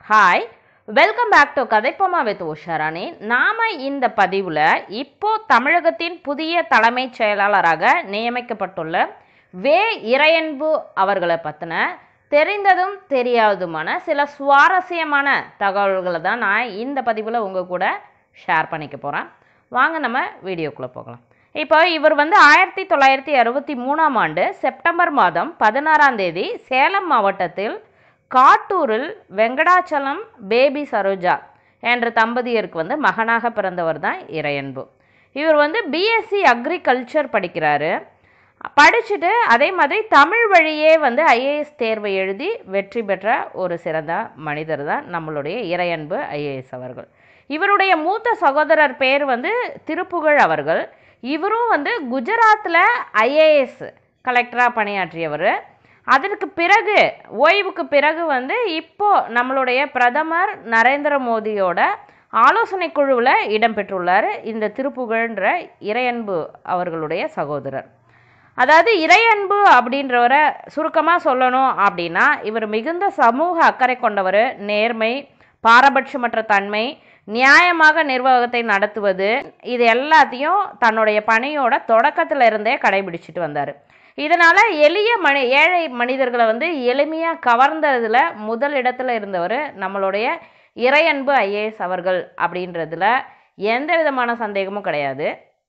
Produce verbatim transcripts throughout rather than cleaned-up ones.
Hi, welcome back to கதைப்போமா with Usharani. நாம இந்த பதிவுல இப்போ தமிழகத்தின் புதிய தலைமைச் செயலாளராக நியமிக்கப்பட்டுள்ள வே இறையன்பு அவர்களை பத்தின தெரிந்ததும் தெரியாததுமான சில சுவாரஸ்யமான தகவல்களை தான் நான் இந்த பதிவுல உங்க கூட ஷேர் பண்ணிக்க போறேன். வாங்க நம்ம வீடியோக்குள்ள போகலாம். இப்போ இவர் வந்து ஆயிரத்தி தொள்ளாயிரத்தி அறுபத்தி மூணாம் ஆண்டு செப்டம்பர் மாதம் பதினாறாம் தேதி சேலம் மாவட்டத்தில் காட்டூரில் வெங்கடாச்சலம் பேபி சரோஜா என்ற தம்பதியருக்கு வந்து மகனாக பிறந்தவர் தான் இறையன்பு. இவர் வந்து பிஎஸ்சி அக்ரிகல்ச்சர் படிக்கிறாரு. படிச்சுட்டு அதே மாதிரி தமிழ் வழியே வந்து ஐஏஎஸ் தேர்வை எழுதி வெற்றி பெற்ற ஒரு சிறந்த மனிதர் தான் நம்மளுடைய இறையன்பு ஐஏஎஸ் அவர்கள். இவருடைய மூத்த சகோதரர் பேர் வந்து திருப்புகழ் அவர்கள். இவரும் வந்து குஜராத்தில் ஐஏஎஸ் கலெக்டராக பணியாற்றியவர். அதற்கு பிறகு ஓய்வுக்கு பிறகு வந்து இப்போ நம்மளுடைய பிரதமர் நரேந்திர மோடியோட ஆலோசனை குழுவில் இடம்பெற்றுள்ளார் இந்த திருப்புகழ்ன்ற இறையன்பு அவர்களுடைய சகோதரர். அதாவது இறையன்பு அப்படின்றவரை சுருக்கமாக சொல்லணும் அப்படின்னா இவர் மிகுந்த சமூக அக்கறை கொண்டவர், நேர்மை, பாரபட்சமற்ற தன்மை, நியாயமாக நிர்வாகத்தை நடத்துவது, இது எல்லாத்தையும் தன்னுடைய பணியோட தொடக்கத்தில் இருந்தே கடைபிடிச்சிட்டு வந்தார். இதனால் எளிய மனி ஏழை மனிதர்களை வந்து எளிமையாக கவர்ந்ததில் முதல் இடத்துல இருந்தவர் நம்மளுடைய இறையன்பு ஐஏஎஸ் அவர்கள் அப்படின்றதுல எந்த விதமான சந்தேகமும் கிடையாது.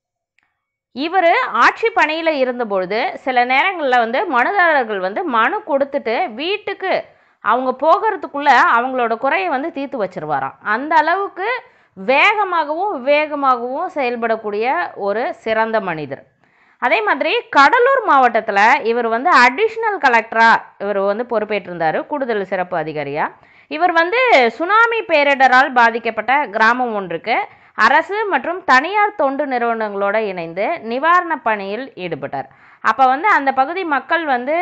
இவர் ஆட்சி பணியில் இருந்தபொழுது சில நேரங்களில் வந்து மனுதாரர்கள் வந்து மனு கொடுத்துட்டு வீட்டுக்கு அவங்க போகிறதுக்குள்ளே அவங்களோட குறையை வந்து தீர்த்து வச்சிருவாராம். அந்த அளவுக்கு வேகமாகவும் விவேகமாகவும் செயல்படக்கூடிய ஒரு சிறந்த மனிதர். அதே மாதிரி கடலூர் மாவட்டத்தில் இவர் வந்து அடிஷ்னல் கலெக்டராக இவர் வந்து பொறுப்பேற்றிருந்தார், கூடுதல் சிறப்பு அதிகாரியாக. இவர் வந்து சுனாமி பேரிடரால் பாதிக்கப்பட்ட கிராமம் ஒன்றுக்கு அரசு மற்றும் தனியார் தொண்டு நிறுவனங்களோடு இணைந்து நிவாரண பணியில் ஈடுபட்டார். அப்போ வந்து அந்த பகுதி மக்கள் வந்து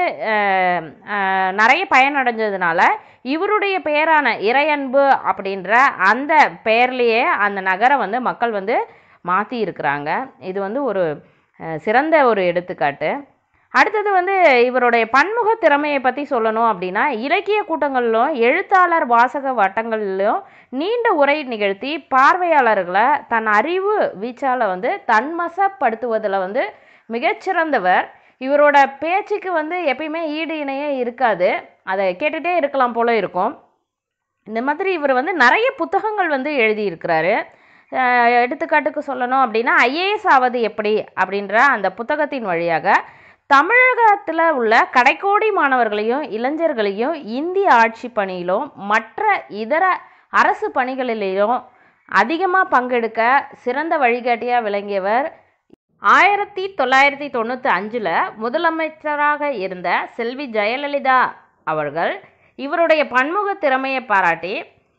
நிறைய பயனடைஞ்சதுனால இவருடைய பெயரான இறையன்பு அப்படின்ற அந்த பெயர்லேயே அந்த நகரை வந்து மக்கள் வந்து மாற்றி இருக்கிறாங்க. இது வந்து ஒரு சிறந்த ஒரு எடுத்துக்காட்டு. அடுத்தது வந்து இவருடைய பன்முக திறமையை பற்றி சொல்லணும் அப்படின்னா இலக்கிய கூட்டங்களிலும் எழுத்தாளர் வாசக வட்டங்களிலும் நீண்ட உரை நிகழ்த்தி பார்வையாளர்களை தன் அறிவு வீச்சால் வந்து தன்மசப்படுத்துவதில் வந்து மிகச்சிறந்தவர். இவரோட பேச்சுக்கு வந்து எப்பயுமே ஈடு இணையே இருக்காது, அதை கேட்டுகிட்டே இருக்கலாம் போல இருக்கும். இந்த மாதிரி இவர் வந்து நிறைய புத்தகங்கள் வந்து எழுதியிருக்கிறாரு. எடுத்துக்காட்டுக்கு சொல்லணும் அப்படின்னா ஐஏஎஸ் ஆவது எப்படி அப்படின்ற அந்த புத்தகத்தின் வழியாக தமிழகத்தில் உள்ள கடைக்கோடி மாணவர்களையும் இளைஞர்களையும் இந்திய ஆட்சி பணியிலும் மற்ற இதர அரசு பணிகளிலும் அதிகமாக பங்கெடுக்க சிறந்த வழிகாட்டியாக விளங்கியவர். ஆயிரத்தி தொள்ளாயிரத்தி தொண்ணூற்றி அஞ்சில் முதலமைச்சராக இருந்த செல்வி ஜெயலலிதா அவர்கள் இவருடைய பன்முக திறமையை பாராட்டி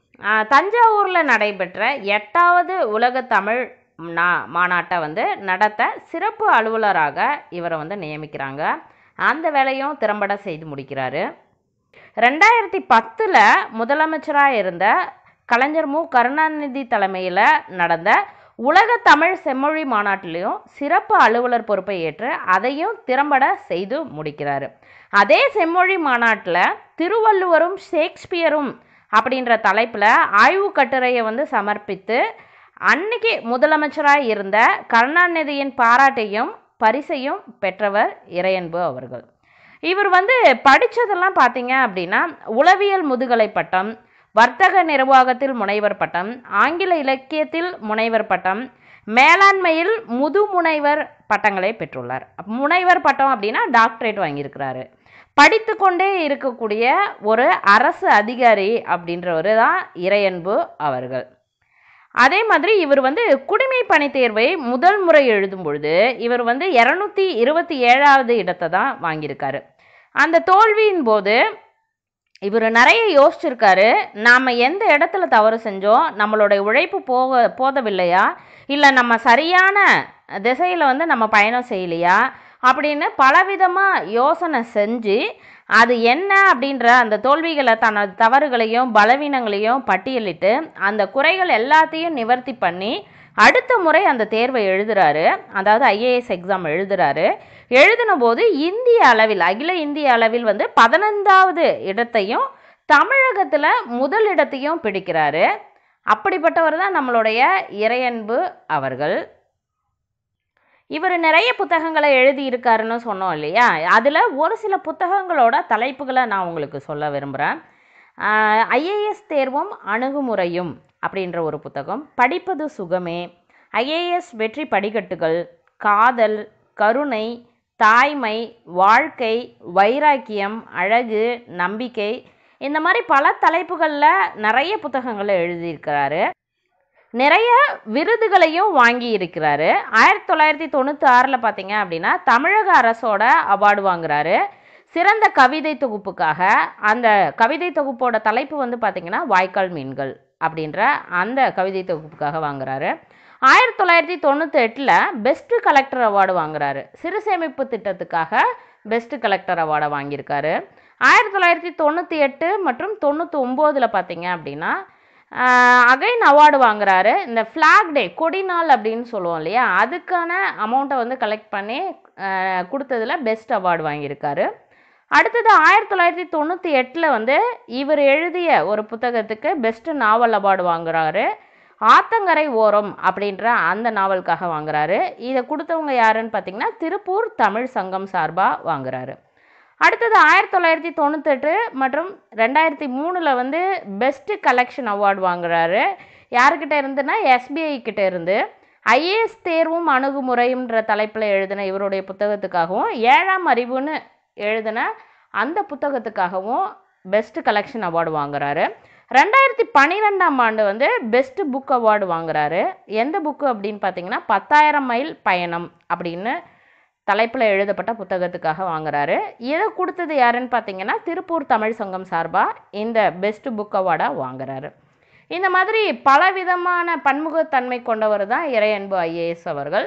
தஞ்சாவூரில் நடைபெற்ற எட்டாவது உலக தமிழ் நா மாநாட்டை வந்து நடத்த சிறப்பு அலுவலராக இவரை வந்து நியமிக்கிறாங்க. அந்த வேலையும் திறம்பட செய்து முடிக்கிறாரு. ரெண்டாயிரத்தி பத்தில் முதலமைச்சராக இருந்த கலைஞர் மு கருணாநிதி தலைமையில் நடந்த உலக தமிழ் செம்மொழி மாநாட்டிலையும் சிறப்பு அலுவலர் பொறுப்பை ஏற்று அதையும் திறம்பட செய்து முடிக்கிறாரு. அதே செம்மொழி மாநாட்டில் திருவள்ளுவரும் ஷேக்ஸ்பியரும் அப்படின்ற தலைப்பில் ஆய்வு கட்டுரையை வந்து சமர்ப்பித்து அன்னைக்கு முதலமைச்சராக இருந்த கருணாநிதியின் பாராட்டையும் பரிசையும் பெற்றவர் இறையன்பு அவர்கள். இவர் வந்து படித்ததெல்லாம் பார்த்தீங்க அப்படின்னா உளவியல் முதுகலை பட்டம், வர்த்தக நிர்வாகத்தில் முனைவர் பட்டம், ஆங்கில இலக்கியத்தில் முனைவர் பட்டம், மேலாண்மையில் முதுமுனைவர் பட்டங்களை பெற்றுள்ளார். முனைவர் பட்டம் அப்படின்னா டாக்டரேட் வாங்கியிருக்கிறாரு. படித்து கொண்டே இருக்கக்கூடிய ஒரு அரசு அதிகாரி அப்படின்றவர் தான் இறையன்பு அவர்கள். அதே மாதிரி இவர் வந்து குடிமை பணி தேர்வை முதல் முறை எழுதும் பொழுது இவர் வந்து இரநூத்தி இருபத்தி ஏழாவது இடத்தை தான் வாங்கியிருக்காரு. அந்த தோல்வியின் போது இவர் நிறைய யோசிச்சிருக்காரு. நாம் எந்த இடத்துல தவறு செஞ்சோம், நம்மளுடைய உழைப்பு போக போதவில்லையா, இல்லை நம்ம சரியான திசையில் வந்து நம்ம பயணம் செய்யலையா அப்படின்னு பலவிதமாக யோசனை செஞ்சு அது என்ன அப்படின்ற அந்த தோல்விகளை தனது தவறுகளையும் பலவீனங்களையும் பட்டியலிட்டு அந்த குறைகள் எல்லாத்தையும் நிவர்த்தி பண்ணி அடுத்த முறை அந்த தேர்வை எழுதுறாரு. அதாவது ஐஏஎஸ் எக்ஸாம் எழுதுறாரு. எழுதின போது இந்திய அளவில் அகில இந்திய அளவில் வந்து பதினைந்தாவது இடத்தையும் தமிழகத்தில் முதலிடத்தையும் பிடிக்கிறாரு. அப்படிப்பட்டவர் தான் நம்மளுடைய இறையன்பு அவர்கள். இவர் நிறைய புத்தகங்களை எழுதியிருக்காருன்னு சொன்னோம் இல்லையா, அதில் ஒரு சில புத்தகங்களோட தலைப்புகளை நான் உங்களுக்கு சொல்ல விரும்புகிறேன். ஐஏஎஸ் தேர்வும் அணுகுமுறையும் அப்படின்ற ஒரு புத்தகம், படிப்பது சுகமே, ஐஏஎஸ் வெற்றி படிக்கட்டுகள், காதல், கருணை, தாய்மை, வாழ்க்கை, வைராக்கியம், அழகு, நம்பிக்கை, இந்த மாதிரி பல தலைப்புகளில் நிறைய புத்தகங்களை எழுதியிருக்கிறாரு. நிறைய விருதுகளையும் வாங்கி இருக்கிறாரு. ஆயிரத்தி தொள்ளாயிரத்தி தொண்ணூற்றி ஆறில் பார்த்தீங்க அப்படின்னா தமிழக அரசோட அவார்டு வாங்குறாரு சிறந்த கவிதை தொகுப்புக்காக. அந்த கவிதை தொகுப்போட தலைப்பு வந்து பார்த்திங்கன்னா வாய்க்கால் மீன்கள் அப்படின்ற அந்த கவிதை தொகுப்புக்காக வாங்குறாரு. ஆயிரத்தி தொள்ளாயிரத்தி தொண்ணூற்றி எட்டில் பெஸ்ட்டு கலெக்டர் அவார்டு வாங்குறாரு. சிறு சேமிப்பு திட்டத்துக்காக பெஸ்ட்டு கலெக்டர் அவார்டை வாங்கியிருக்காரு. ஆயிரத்தி தொள்ளாயிரத்தி தொண்ணூற்றி எட்டு மற்றும் தொண்ணூற்றி ஒம்போதில் பார்த்தீங்க அப்படின்னா அகைன் அவார்டு வாங்குறாரு. இந்த ஃப்ளாக் டே, கொடி நாள் அப்படின்னு சொல்லுவோம் இல்லையா, அதுக்கான அமௌண்ட்டை வந்து கலெக்ட் பண்ணி கொடுத்ததில் பெஸ்ட் அவார்டு வாங்கியிருக்காரு. அடுத்தது ஆயிரத்தி தொள்ளாயிரத்தி தொண்ணூற்றி எட்டில் வந்து இவர் எழுதிய ஒரு புத்தகத்துக்கு பெஸ்ட்டு நாவல் அவார்டு வாங்குறாரு. ஆத்தங்கரை ஓரம் அப்படின்ற அந்த நாவலுக்காக வாங்குறாரு. இதை கொடுத்தவங்க யாருன்னு பார்த்தீங்கன்னா திருப்பூர் தமிழ் சங்கம் சார்பாக வாங்குறாரு. அடுத்தது ஆயிரத்தி தொள்ளாயிரத்தி தொண்ணூத்தெட்டு மற்றும் ரெண்டாயிரத்தி மூணில் வந்து பெஸ்ட்டு கலெக்ஷன் அவார்டு வாங்குறாரு. யாருக்கிட்ட இருந்துன்னா எஸ்பிஐ கிட்ட இருந்து. ஐஏஎஸ் தேர்வும் அணுகுமுறைன்ற தலைப்பில் எழுதின இவருடைய புத்தகத்துக்காகவும், ஏழாம் அறிவுன்னு எழுதின அந்த புத்தகத்துக்காகவும் பெஸ்ட்டு கலெக்ஷன் அவார்டு வாங்குறாரு. ரெண்டாயிரத்தி பன்னிரெண்டாம் ஆண்டு வந்து பெஸ்ட்டு புக் அவார்டு வாங்குறாரு. எந்த புக்கு அப்படின்னு பார்த்தீங்கன்னா பத்தாயிரம் மைல் பயணம் அப்படின்னு தலைப்பில் எழுதப்பட்ட புத்தகத்துக்காக வாங்குறாரு. இதை கொடுத்தது யாருன்னு பார்த்தீங்கன்னா திருப்பூர் தமிழ் சங்கம் சார்பாக இந்த பெஸ்ட் புக் அவார்டாக வாங்குறாரு. இந்த மாதிரி பலவிதமான பன்முகத்தன்மை கொண்டவர் தான் இறையன்பு ஐஏஎஸ் அவர்கள்.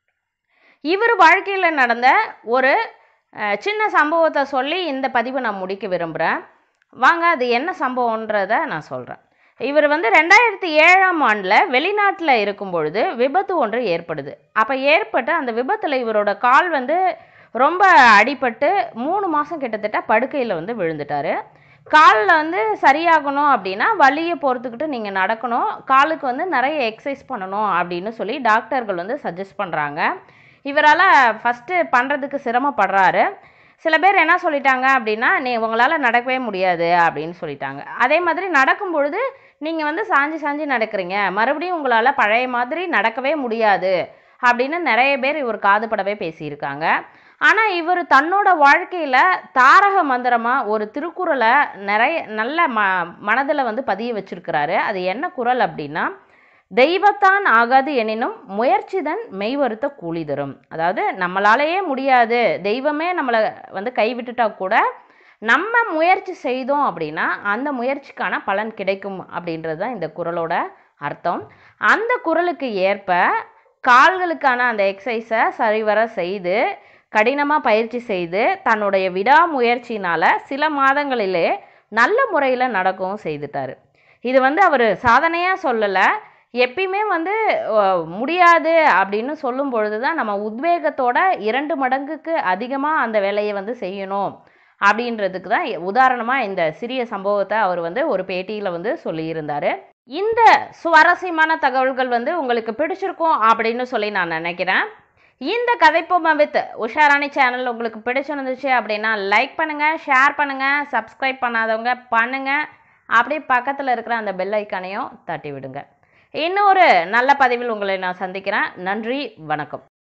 இவர் வாழ்க்கையில் நடந்த ஒரு சின்ன சம்பவத்தை சொல்லி இந்த பதிவை நான் முடிக்க விரும்புகிறேன். வாங்க, அது என்ன சம்பவன்றதை நான் சொல்கிறேன். இவர் வந்து ரெண்டாயிரத்தி ஏழாம் ஆண்டில் வெளிநாட்டில் இருக்கும் பொழுது விபத்து ஒன்று ஏற்படுது. அப்போ ஏற்பட்டு அந்த விபத்தில் இவரோட கால் வந்து ரொம்ப அடிபட்டு மூணு மாதம் கிட்டத்தட்ட படுக்கையில் வந்து விழுந்துட்டார். காலில் வந்து சரியாகணும் அப்படின்னா வலியை பொறுத்துக்கிட்டு நீங்கள் நடக்கணும், காலுக்கு வந்து நிறைய எக்ஸசைஸ் பண்ணணும் அப்படின்னு சொல்லி டாக்டர்கள் வந்து சஜஸ்ட் பண்ணுறாங்க. இவரால் ஃபஸ்ட்டு பண்ணுறதுக்கு சிரமப்படுறாரு. சில பேர் என்ன சொல்லிட்டாங்க அப்படின்னா, நீ உங்களால் நடக்கவே முடியாது அப்படின்னு சொல்லிட்டாங்க. அதே மாதிரி நடக்கும் பொழுது நீங்கள் வந்து சாஞ்சி சாஞ்சி நடக்கிறீங்க, மறுபடியும் உங்களால் பழைய மாதிரி நடக்கவே முடியாது அப்படின்னு நிறைய பேர் இவர் காதுபடவே பேசியிருக்காங்க. ஆனால் இவர் தன்னோட வாழ்க்கையில் தாரக மந்திரமாக ஒரு திருக்குறளை நிறைய நல்ல ம மனதில் வந்து பதிய வச்சிருக்கிறாரு. அது என்ன குறள் அப்படின்னா, தெய்வத்தான் ஆகாது எனினும் முயற்சிதன் மெய்வருத்த கூலி தரும். அதாவது நம்மளாலேயே முடியாது, தெய்வமே நம்மளை வந்து கைவிட்டுட்டா கூட நம்ம முயற்சி செய்தோம் அப்படின்னா அந்த முயற்சிக்கான பலன் கிடைக்கும் அப்படின்றது தான் இந்த குறளோட அர்த்தம். அந்த குறளுக்கு ஏற்ப கால்களுக்கான அந்த எக்ஸசைஸை சரிவர செய்து கடினமாக பயிற்சி செய்து தன்னுடைய விடாமுயற்சினால் சில மாதங்களிலே நல்ல முறையில் நடக்கவும் செய்துட்டார். இது வந்து அவர் சாதனையாக சொல்லலை, எப்பயுமே வந்து முடியாது அப்படின்னு சொல்லும் பொழுது தான் நம்ம உத்வேகத்தோட இரண்டு மடங்குக்கு அதிகமாக அந்த வேலையை வந்து செய்யணும் அப்படின்றதுக்கு தான் உதாரணமாக இந்த சிறிய சம்பவத்தை அவர் வந்து ஒரு பேட்டியில் வந்து சொல்லியிருந்தார். இந்த சுவாரஸ்யமான தகவல்கள் வந்து உங்களுக்கு பிடிச்சிருக்கும் அப்படின்னு சொல்லி நான் நினைக்கிறேன். இந்த கதைப்போமா வித் உஷாராணி சேனல் உங்களுக்கு பிடிச்சிருந்துச்சு அப்படின்னா லைக் பண்ணுங்கள், ஷேர் பண்ணுங்கள், சப்ஸ்கிரைப் பண்ணாதவங்க பண்ணுங்கள், அப்படியே பக்கத்தில் இருக்கிற அந்த பெல் ஐக்கானையும் தட்டி விடுங்க. இன்னொரு நல்ல பதிவில் உங்களை நான் சந்திக்கிறேன். நன்றி, வணக்கம்.